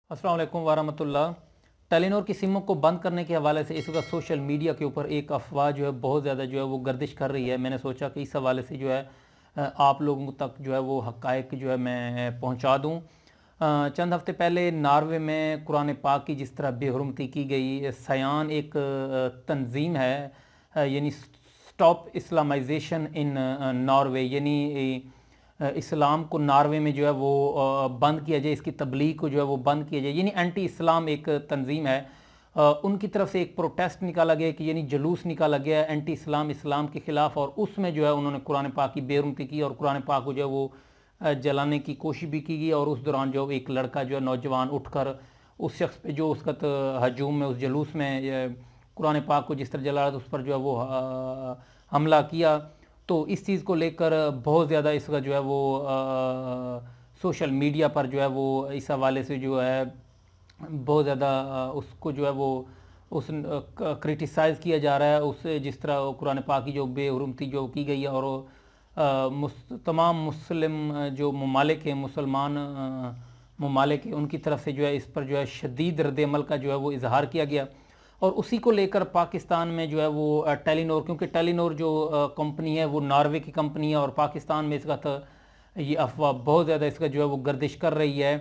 अस्सलाम वालेकुम वरहमतुल्लाह। टेलीनॉर की सिमों को बंद करने के हवाले से इस वक्त सोशल मीडिया के ऊपर एक अफवाह जो है बहुत ज़्यादा जो है वो गर्दिश कर रही है। मैंने सोचा कि इस हवाले से जो है आप लोगों तक जो है वो हक़ाइक़ जो है मैं पहुंचा दूं। चंद हफ्ते पहले नॉर्वे में कुरान पाक की जिस तरह बेहुरमती की गई, सयान एक तंजीम है, यानी स्टॉप इस्लामाइजेशन इन नॉर्वे, यानी इस्लाम को नॉर्वे में जो है वो बंद किया जाए, इसकी तबलीग को जो है वो बंद किया जाए, यानी एंटी इस्लाम एक तंजीम है। उनकी तरफ से एक प्रोटेस्ट निकाला गया कि यानी जुलूस निकाला गया एंटी इस्लाम, इस्लाम के ख़िलाफ़, और उसमें जो है उन्होंने कुरान पाक की बेरुमती की और कुरान पाक को जो है वो जलाने की कोशिश भी की गई। और उस दौरान जो एक लड़का जो है नौजवान उठकर उस शख्स पे जो उसका हजूम में, उस जुलूस में कुरान पाक को जिस तरह जला रहा था उस पर जो है वो हमला किया। तो इस चीज़ को लेकर बहुत ज़्यादा इसका जो है वो सोशल मीडिया पर जो है वो इस हवाले से जो है बहुत ज़्यादा उसको जो है वो उस क्रिटिसाइज़ किया जा रहा है, उससे जिस तरह कुरान पाक की जो बेहुरमती जो की गई है। और तमाम मुस्लिम जो ममालिक हैं, मुसलमान ममालिक हैं, उनकी तरफ से जो है इस पर जो है शदीद रद्द-ए-अमल का जो है वो इजहार किया गया। और उसी को लेकर पाकिस्तान में जो है वो टेलीनॉर, क्योंकि टेलीनॉर जो कंपनी है वो नॉर्वे की कंपनी है, और पाकिस्तान में इसका ये अफवाह बहुत ज़्यादा इसका जो है वो गर्दिश कर रही है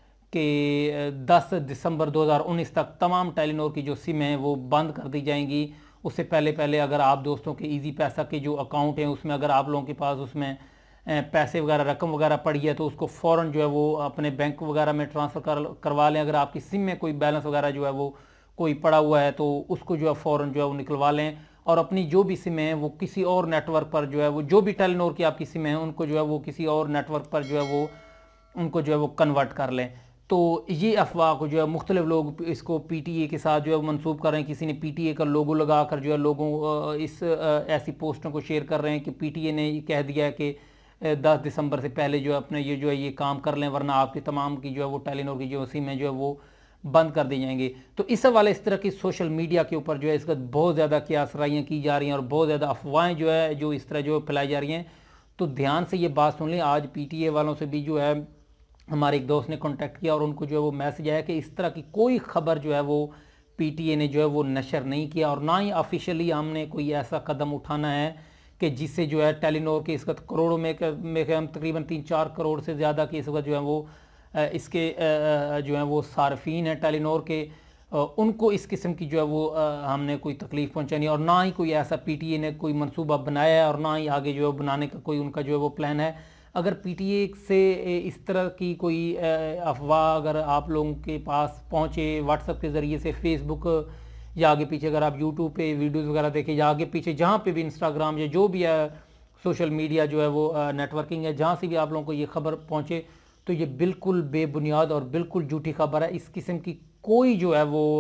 कि 10 दिसंबर 2019 तक तमाम टेलीनॉर की जो सिम हैं वो बंद कर दी जाएंगी। उससे पहले पहले अगर आप दोस्तों के ईजी पैसा के जो अकाउंट हैं उसमें अगर आप लोगों के पास उसमें पैसे वगैरह, रकम वगैरह पड़ी है तो उसको फ़ौरन जो है वो अपने बैंक वगैरह में ट्रांसफ़र करवा लें। अगर आपकी सिम में कोई बैलेंस वगैरह जो है वो कोई पड़ा हुआ है तो उसको जो है फ़ौरन जो है वो निकलवा लें, और अपनी जो भी सिम है वो किसी और नेटवर्क पर जो है वो, जो भी टेलीनॉर की आपकी सिम है उनको जो है वो किसी और नेटवर्क पर जो है वो उनको जो है वो कन्वर्ट कर लें। तो ये अफवाह को जो है मुख्तलिफ लोग इसको PTA के साथ जो है मनसूब कर रहे हैं। किसी ने PTA का लोगो लगा कर जो है लोगों इस ऐसी पोस्टों को शेयर कर रहे हैं कि PTA ने ये कह दिया है कि 10 दिसंबर से पहले जो है अपने ये जो है ये काम कर लें, वरना आपकी तमाम की जो है वो टेलीनॉर की जो सिम है जो है वो बंद कर दी जाएंगे। तो इस हवाले इस तरह की सोशल मीडिया के ऊपर जो है इसका बहुत ज़्यादा कियासराइयाँ की जा रही हैं और बहुत ज़्यादा अफवाहें जो है जो इस तरह जो फैलाई जा रही हैं। तो ध्यान से ये बात सुन लें। आज PTA वालों से भी जो है हमारे एक दोस्त ने कांटेक्ट किया और उनको जो है वो मैसेज आया कि इस तरह की कोई ख़बर जो है वो PTA ने जो है वो नशर नहीं किया, और ना ही ऑफिशियली हमने कोई ऐसा कदम उठाना है कि जिससे जो है टेलीनॉर के इसका करोड़ों में तकरीबन 3-4 करोड़ से ज़्यादा की इस वक्त जो है वो इसके जो है वो सार्फिन हैं टेलीनॉर के, उनको इस किस्म की जो है वो हमने कोई तकलीफ़ पहुंचानी, और ना ही कोई ऐसा PTA ने कोई मंसूबा बनाया है और ना ही आगे जो है बनाने का कोई उनका जो है वो प्लान है। अगर PTA से इस तरह की कोई अफवाह अगर आप लोगों के पास पहुँचे व्हाट्सएप के ज़रिए से, फेसबुक या आगे पीछे अगर आप यूट्यूब पे वीडियोज़ वगैरह देखें, या आगे पीछे जहाँ पे भी इंस्टाग्राम या जो भी है सोशल मीडिया जो है वो नेटवर्किंग है, जहाँ से भी आप लोगों को ये खबर पहुँचे, तो ये बिल्कुल बेबुनियाद और बिल्कुल झूठी खबर है। इस किस्म की कोई जो है वो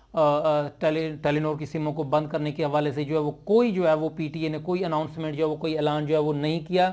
टेलीनॉर की सिमों को बंद करने के हवाले से जो है वो कोई जो है वो PTA ने कोई अनाउंसमेंट जो है वो कोई ऐलान जो है वो नहीं किया।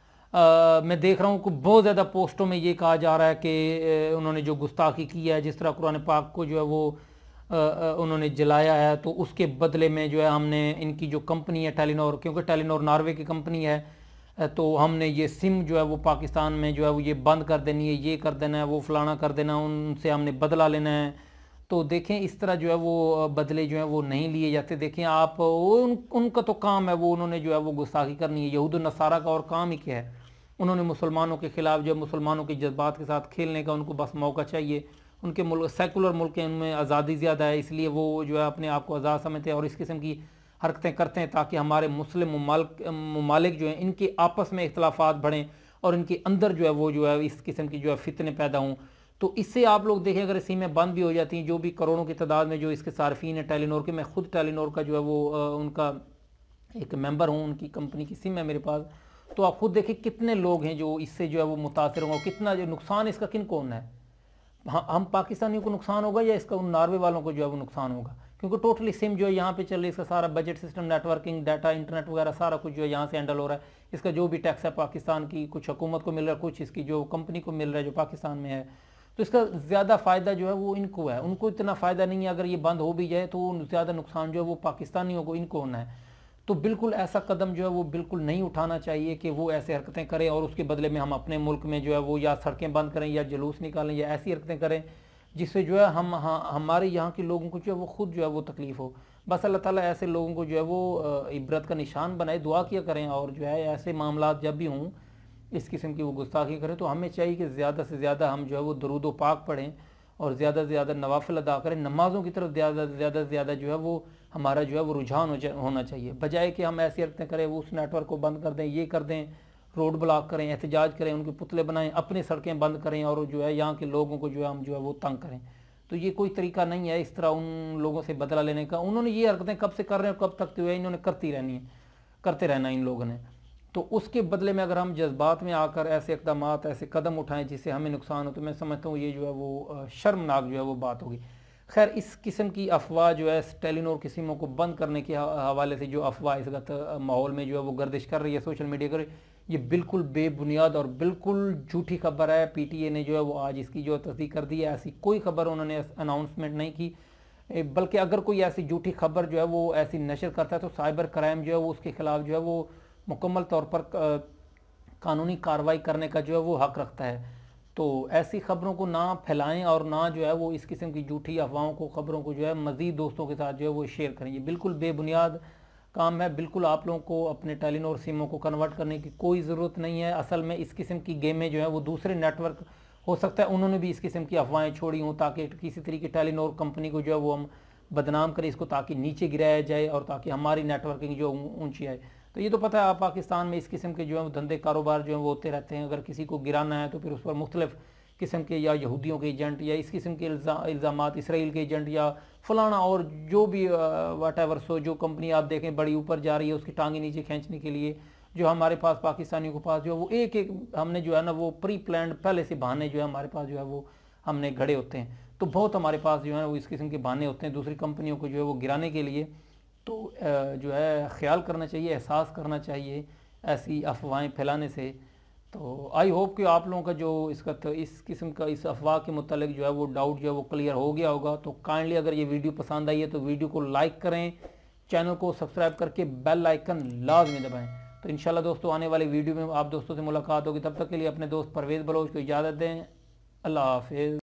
मैं देख रहा हूँ कि बहुत ज़्यादा पोस्टों में ये कहा जा रहा है कि उन्होंने जो गुस्ताखी की है, जिस तरह कुरान पाक को जो है वो उन्होंने जलाया है, तो उसके बदले में जो है हमने इनकी जो कंपनी है टेलीनॉर, क्योंकि टेलीनॉर नॉर्वे की कंपनी है, तो हमने ये सिम जो है वो पाकिस्तान में जो है वो ये बंद कर देनी है, ये कर देना है, वो फलाना कर देना, उनसे हमने बदला लेना है। तो देखें इस तरह जो है वो बदले जो है वो नहीं लिए जाते। देखें आप उनका तो काम है, वो उन्होंने जो है वो गुस्ताखी करनी है। यहूद नसारा का और काम ही क्या है? उन्होंने मुसलमानों के ख़िलाफ़ जो मुसलमानों के जज्बात के साथ खेलने का उनको बस मौका चाहिए। उनके मुल्क सेकुलर मुल्क हैं, उनमें आज़ादी ज़्यादा है, इसलिए वो जो है अपने आप को आज़ाद समझते हैं और इस किस्म की हरकतें करते हैं ताकि हमारे मुस्लिम ममालिक जो हैं इनके आपस में इख्तलाफात बढ़ें और इनके अंदर जो है वो जो है इस किस्म की जो है फितने पैदा हों। तो इससे आप लोग देखें अगर सिमें बंद भी हो जाती हैं, जो भी करोड़ों की तादाद में जो इसके सार्फिन है टेलीनॉर के, मैं खुद टेलीनॉर का जो है वो उनका एक मेंबर हूँ, उनकी कंपनी की सिम है मेरे पास, तो आप खुद देखें कितने लोग हैं जो इससे जो है वो मुतासर होंगे, कितना जो नुकसान इसका किन को होना है। हम पाकिस्तानियों को नुकसान होगा या इसका उन नॉर्वे वालों को जो है वो नुकसान होगा, क्योंकि टोटली सिम जो है यहाँ पे चल रही है, इसका सारा budget system, networking, data, internet वगैरह सारा कुछ जो है यहाँ से हैंडल हो रहा है। इसका जो भी टैक्स है पाकिस्तान की, कुछ हुकूमत को मिल रहा है, कुछ इसकी जो कंपनी को मिल रहा है जो पाकिस्तान में है। तो इसका ज़्यादा फ़ायदा जो है वो इनको है, उनको इतना फ़ायदा नहीं है। अगर ये बंद हो भी जाए तो ज़्यादा नुकसान जो है वो पाकिस्तानियों को, इनको होना है। तो बिल्कुल ऐसा कदम जो है वो बिल्कुल नहीं उठाना चाहिए कि वो ऐसे हरकतें करें और उसके बदले में हम अपने मुल्क में जो है वो या सड़कें बंद करें या जुलूस निकालें या ऐसी हरकतें करें जिससे जो है हमारे यहाँ के लोगों को जो है वो खुद जो है वो तकलीफ़ हो। बस अल्लाह ताला ऐसे लोगों को जो है वो इबरत का निशान बनाए, दुआ किया करें। और जो है ऐसे मामलात जब भी हों, इस किस्म की वो गुस्ताखी करें, तो हमें चाहिए कि ज़्यादा से ज़्यादा हम जो है वो दरूद व पाक पढ़ें और ज़्यादा से ज़्यादा नवाफिल अदा करें। नमाज़ों की तरफ ज़्यादा से ज़्यादा जो है वो हमारा जो है वो रुझान होना चाहिए, बजाय कि हम ऐसी हरकतें करें, वो उस नेटवर्क को बंद कर दें, ये कर दें, रोड ब्लॉक करें, एहतजाज करें, उनके पुतले बनाएं, अपनी सड़कें बंद करें और जो है यहाँ के लोगों को जो है हम जो है वो तंग करें। तो ये कोई तरीका नहीं है इस तरह उन लोगों से बदला लेने का। उन्होंने ये हरकतें कब से कर रहे हैं, कब तक तो है इन्होंने करते रहना इन लोगों ने। तो उसके बदले में अगर हम जज्बात में आकर ऐसे इकदाम, ऐसे कदम उठाएं जिससे हमें नुकसान हो, तो मैं समझता हूँ ये जो है वो शर्मनाक जो है वो बात होगी। खैर, इस किस्म की अफवाह जो है टेलीनॉर की सिमों को बंद करने के हवाले से जो अफवाह इस वक्त माहौल में जो है वो गर्दिश कर रही है सोशल मीडिया पर, ये बिल्कुल बेबुनियाद और बिल्कुल झूठी खबर है। पीटीए ने जो है वो आज इसकी जो तस्दीक कर दी है। ऐसी कोई खबर उन्होंने अनाउंसमेंट नहीं की, बल्कि अगर कोई ऐसी झूठी खबर जो है वो ऐसी नशर करता है तो साइबर क्राइम जो है वो उसके खिलाफ जो है वो मुकम्मल तौर पर कानूनी कार्रवाई करने का जो है वो हक रखता है। तो ऐसी खबरों को ना फैलाएं और ना जो है वो इस किस्म की झूठी अफवाहों को, खबरों को जो है मज़ीद दोस्तों के साथ जो है वो शेयर करें। ये बिल्कुल बेबुनियाद काम है। बिल्कुल आप लोगों को अपने टेलीनॉर सिमों को कन्वर्ट करने की कोई ज़रूरत नहीं है। असल में इस किस्म की गेमें जो है वो दूसरे नेटवर्क, हो सकता है उन्होंने भी इस किस्म की अफवाहें छोड़ी हों ताकि किसी तरीके टेलीनॉर कंपनी को जो है वो हम बदनाम करें, इसको ताकि नीचे गिराया जाए और ताकि हमारी नेटवर्किंग जो ऊंची आए। तो ये तो पता है आप पाकिस्तान में इस किस्म के जो है धंधे कारोबार जो है वो होते रहते हैं। अगर किसी को गिराना है तो फिर उस पर मुख्तलिफ किस्म के या यहूदियों के एजेंट या इस किस्म के इल्ज़ामात, इसराइल के एजेंट या फलाना और जो भी वाट एवर सो, जो कंपनी आप देखें बड़ी ऊपर जा रही है उसकी टांगे नीचे खींचने के लिए, जो हमारे पास पाकिस्तानियों के पास जो है वो एक एक हमने जो है ना वो प्री प्लान्ड पहले से बहाने जो है हमारे पास जो है वो हमने घड़े होते हैं। तो बहुत हमारे पास जो है वो इस किस्म के बहाने होते हैं दूसरी कंपनियों को जो है वो गिराने के लिए। तो जो है ख्याल करना चाहिए, एहसास करना चाहिए ऐसी अफवाहें फैलाने से। तो आई होप कि आप लोगों का जो इस किस्म का इस अफवाह के मुतालिक जो है वो डाउट जो है वो क्लियर हो गया होगा। तो काइंडली अगर ये वीडियो पसंद आई है तो वीडियो को लाइक करें, चैनल को सब्सक्राइब करके बेल आइकन लाजमी दबाएं। तो इंशाल्लाह दोस्तों आने वाले वीडियो में आप दोस्तों से मुलाकात होगी। तब तक के लिए अपने दोस्त परवेज़ बलोच को इजाज़त दें। अल्लाह हाफिज़।